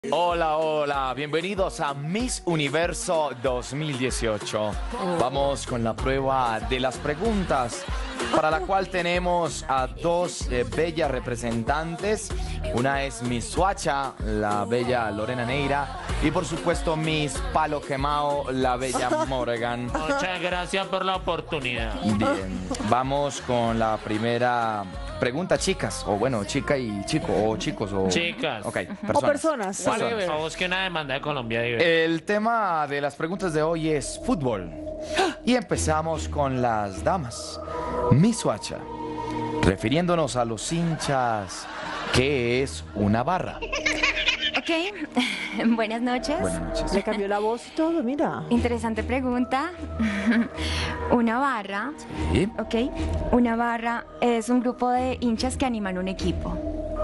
Hola, hola, bienvenidos a Miss Universo 2018. Vamos con la prueba de las preguntas, para la cual tenemos a dos bellas representantes. Una es Miss Suacha, la bella Lorena Neira, y por supuesto Miss Palo Quemao, la bella Morgan. Muchas gracias por la oportunidad. Bien, vamos con la primera pregunta, chicas, o bueno, chica y chico, o chicos, o... Chicas. Ok, O personas. O busque una demanda de Colombia. Divertido. El tema de las preguntas de hoy es fútbol. Y empezamos con las damas. Miss Suacha, refiriéndonos a los hinchas, ¿qué es una barra? Ok, buenas noches. Buenas noches. Le cambió la voz y todo, mira. Interesante pregunta. Una barra, Sí. ok. Una barra es un grupo de hinchas que animan un equipo.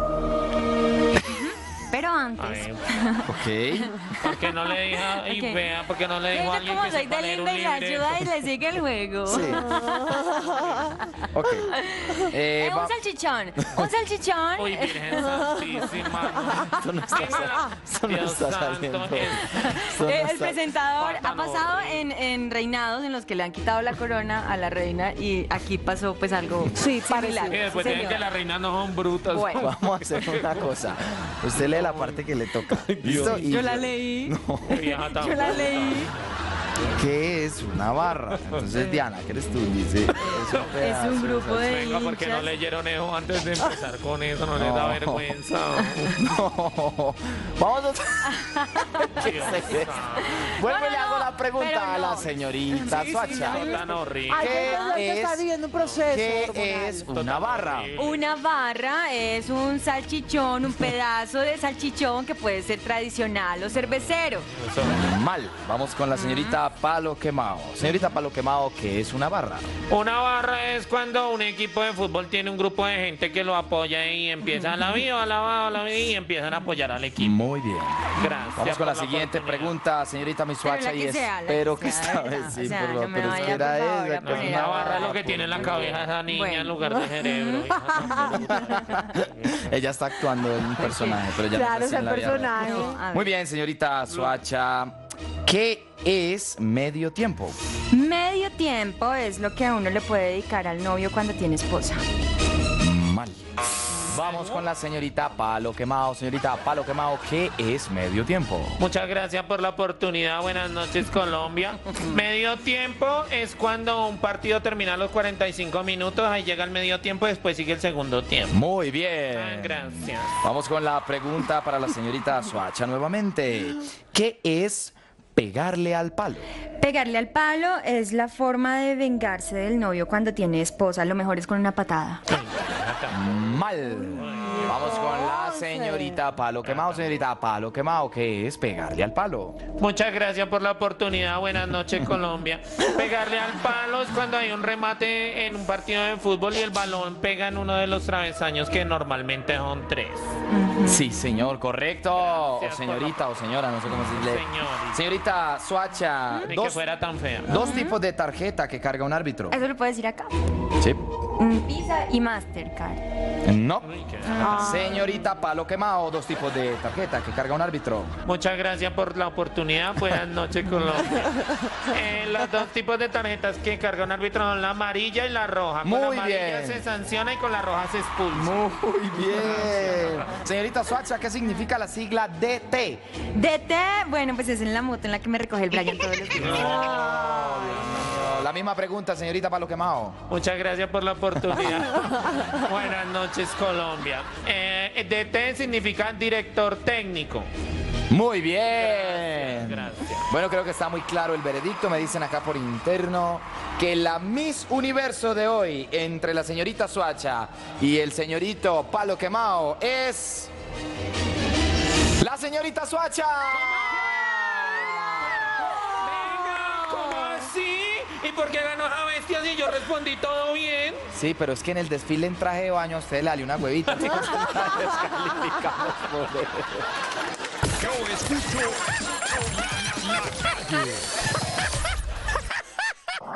Pero antes. Ay, Ok. ¿por qué no le dijo? Y Ok. vea, ¿por qué no le dijo a Yo alguien como que soy sepa de leer un linda y la libreto? ayuda y le sigue el juego. Sí. Ok. Un salchichón. Un salchichón. Uy, Virgen Santísima. Esto no está, esto no Dios está santo, saliendo. es- Esto no El está- presentador ha Faltan pasado horribles. en reinados en los que le han quitado la corona a la reina y aquí pasó pues algo Sí, similar. Y después Sí, dicen señor. que las reinas no son brutas. Bueno. Vamos a hacer una cosa. Usted lee la parte que le toca. ¿Listo? Y Yo la leí. Qué vieja tan Yo la bruta. leí. ¿Qué es una barra? Entonces, Diana, ¿qué eres tú? Dice. Es un grupo de Venga, ¿por qué no hinchas. leyeron eso antes de empezar con eso? No les da No. vergüenza. No. Vamos a... ¿Qué es esto? Vuelve y le hago la pregunta pero a la no. señorita Suacha. No tan horrible. Ay, ¿Qué es que está es- viviendo un proceso ¿Qué hormonal. es una barra? Una barra es un salchichón, un pedazo de salchichón que puede ser tradicional o cervecero. Eso. Mal. Vamos con la señorita Palo Quemao. Señorita Palo Quemao, ¿qué es una barra? Una barra es cuando un equipo de fútbol tiene un grupo de gente que lo apoya y empieza a la vida, y empiezan a apoyar al equipo. Muy bien. Gracias. Vamos con por la siguiente oportunidad. pregunta, señorita Miss Pero Suacha, la y que sea, la espero que que sea, esta ¿verdad? vez sí, O sea, por no favor, me pero es que vaya, era por favor, esa. a que es poner una Una barra es lo barra, que tiene en la por cabeza esa niña Bueno. en lugar de cerebro. hija. favor. Ella está actuando en un personaje, pero ya Claro, no es está así el en la vida real. personaje. No, a ver. Muy bien, señorita Suacha. ¿Qué es medio tiempo? Medio tiempo es lo que a uno le puede dedicar al novio cuando tiene esposa. Mal. Vamos con la señorita Palo Quemao. Señorita Palo Quemao, ¿qué es medio tiempo? Muchas gracias por la oportunidad. Buenas noches, Colombia. Medio tiempo es cuando un partido termina a los 45 minutos. Ahí llega el medio tiempo, después sigue el segundo tiempo. Muy Ah, bien. gracias. Vamos con la pregunta para la señorita Suacha nuevamente. ¿Qué es pegarle al palo? Pegarle al palo es la forma de vengarse del novio cuando tiene esposa. Lo mejor es con una patada. Mal. Vamos con la señorita Palo Quemao. Señorita Palo Quemao, ¿qué es pegarle al palo? Muchas gracias por la oportunidad. Buenas noches, Colombia. Pegarle al palo es cuando hay un remate en un partido de fútbol y el balón pega en uno de los travesaños, que normalmente son 3. Sí, señor, correcto. O Gracias señorita o señora, no sé cómo se dice. Señorita. Señorita Suacha, Ni que fuera tan fea. dos tipos de tarjeta que carga un árbitro. Eso lo puedes decir acá. Sí. Visa y Mastercard. No. Uy, qué- Señorita Palo Quemao, dos tipos de tarjeta que carga un árbitro. Muchas gracias por la oportunidad. Buenas noches, Colombia. Los dos tipos de tarjetas que carga un árbitro son la amarilla y la roja. Con la Muy amarilla bien. se sanciona y con la roja se expulsa. Muy bien. Señorita Suacha, ¿qué significa la sigla DT? DT, bueno, pues es en la moto en la que me recoge el Brian todos los días. La misma pregunta, señorita Palo Quemao. Muchas gracias por la oportunidad. Buenas noches, Colombia. DT significa director técnico. Muy bien. Gracias. Bueno, creo que está muy claro el veredicto. Me dicen acá por interno que la Miss Universo de hoy, entre la señorita Suacha y el señorito Palo Quemao, es la señorita Suacha. Venga, ¿cómo así? ¿Y por qué ganó esa bestia si yo respondí todo bien? Sí, pero es que en el desfile en traje de baño a usted le salió una huevita. Entonces la descalificamos por eso. Yo escucho la calle.